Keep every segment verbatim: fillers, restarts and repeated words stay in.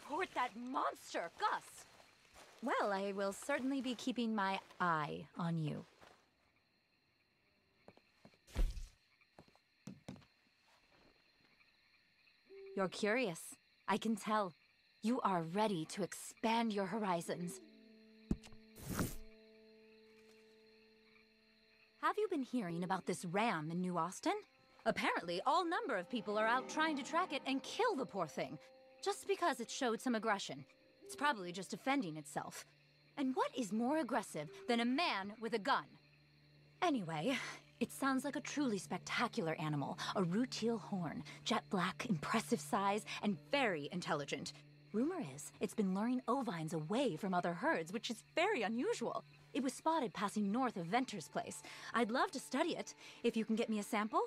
report that monster, Gus. Well, I will certainly be keeping my eye on you. You're curious. I can tell. You are ready to expand your horizons. Have you been hearing about this ram in New Austin? Apparently, all number of people are out trying to track it and kill the poor thing, just because it showed some aggression. It's probably just defending itself. And what is more aggressive than a man with a gun? Anyway, it sounds like a truly spectacular animal, a rutile horn, jet black, impressive size, and very intelligent. Rumor is, it's been luring ovines away from other herds, which is very unusual. It was spotted passing north of Venter's place. I'd love to study it, if you can get me a sample.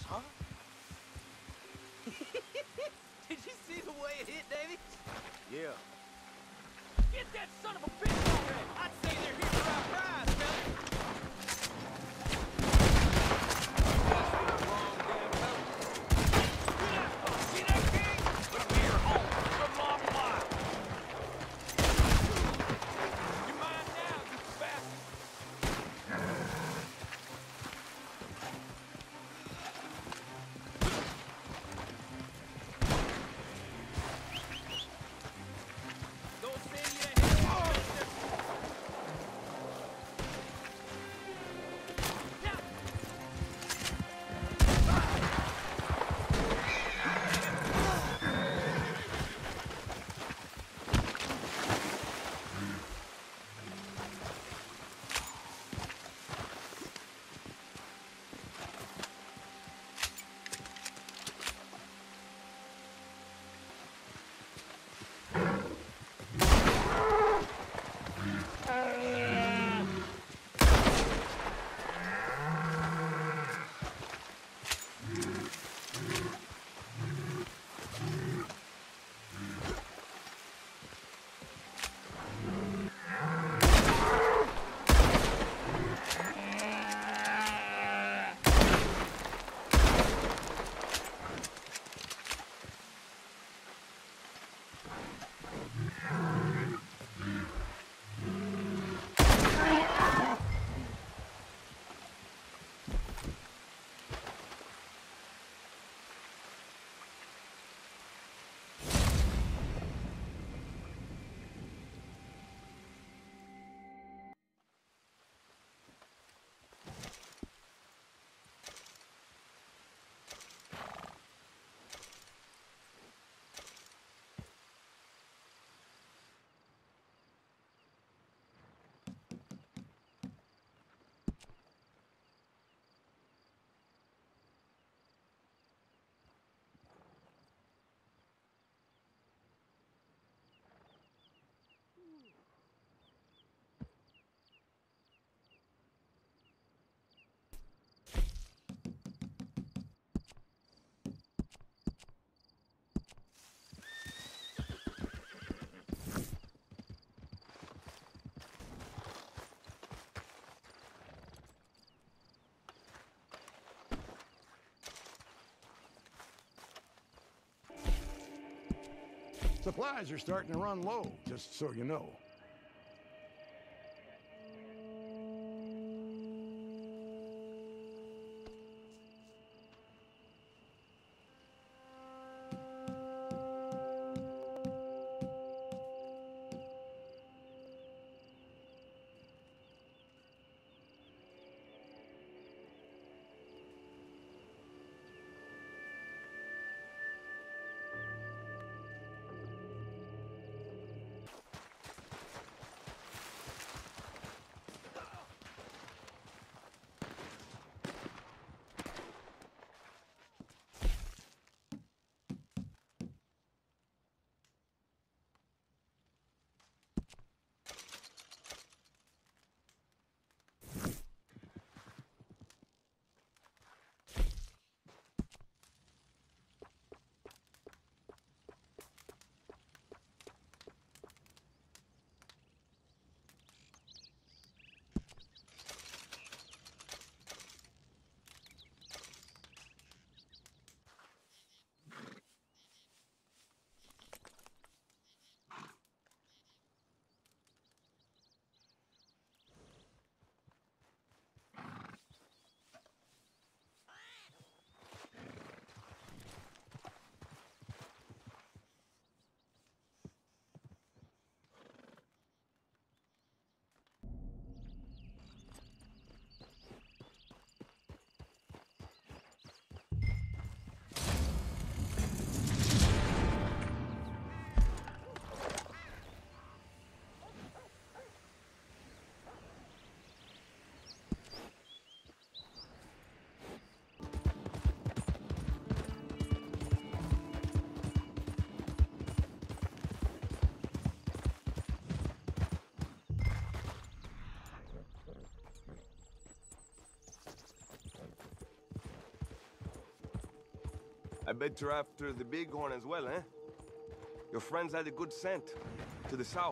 Huh? Did you see the way it hit, Davey? Yeah. Get that son of a bitch already! I'd say they're here for our prize, fella! That's the wrong damn fella. See that, see that, King? But we're home from long while. You're mine now, you bastard! Don't send you to hell, mister! Now! Supplies are starting to run low, just so you know. I bet you're after the bighorn as well, eh? Your friends had a good scent. To the south.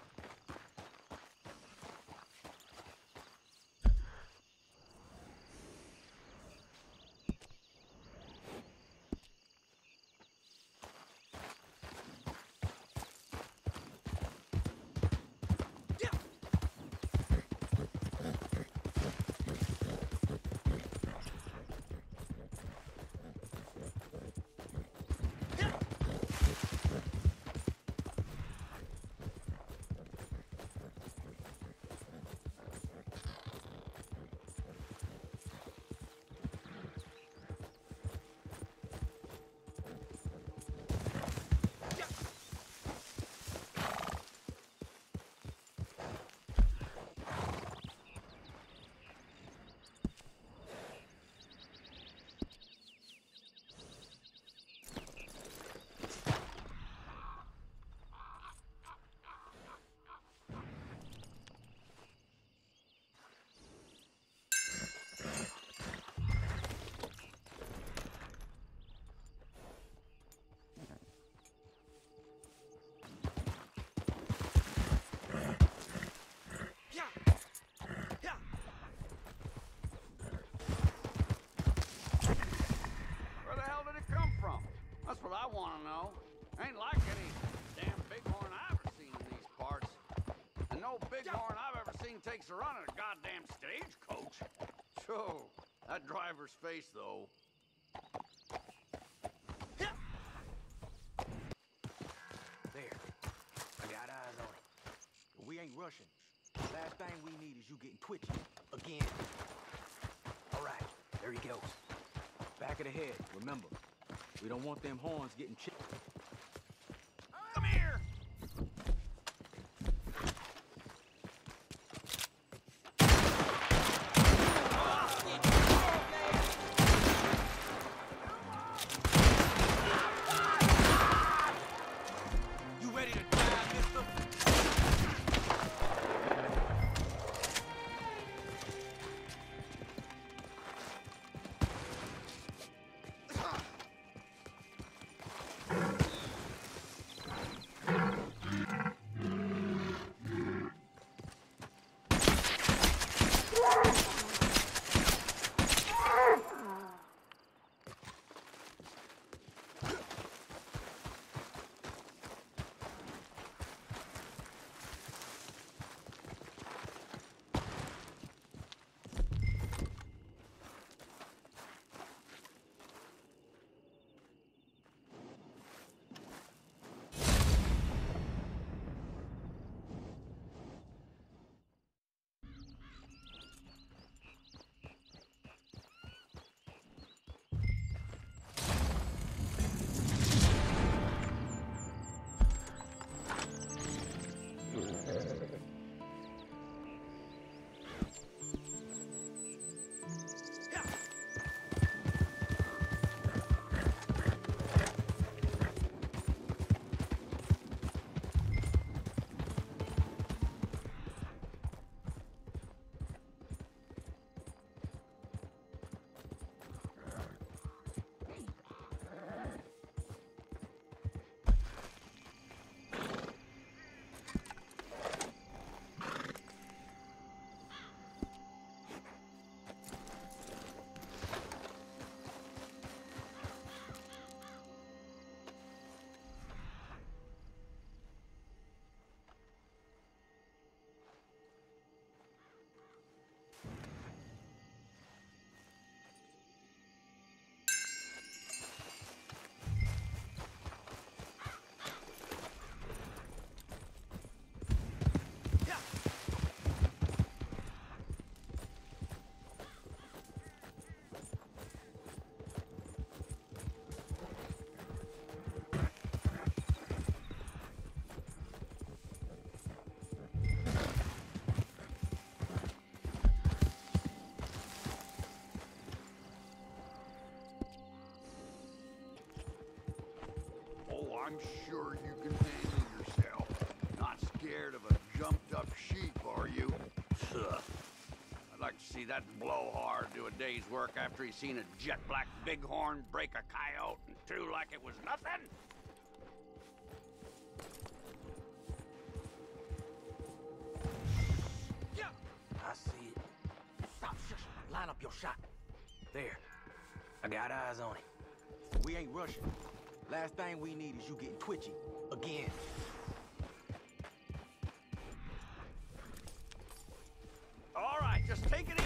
I want to know. Ain't like any damn bighorn I've ever seen in these parts. And no bighorn I've ever seen takes a run at a goddamn stagecoach. So, that driver's face, though. There. I got eyes on it. But we ain't rushing. Last thing we need is you getting twitchy. Again. All right. There he goes. Back of the head, remember. We don't want them horns getting chipped. Come here! You ready to die, mister? I'm sure you can handle yourself. Not scared of a jumped-up sheep, are you? Ugh. I'd like see that blowhard do a day's work after he's seen a jet black bighorn break a coyote in two like it was nothing? Yeah, I see it. Stop shushing. Line up your shot. There. I got eyes on it. We ain't rushing. Last thing we need is you getting twitchy. Again. All right, just take it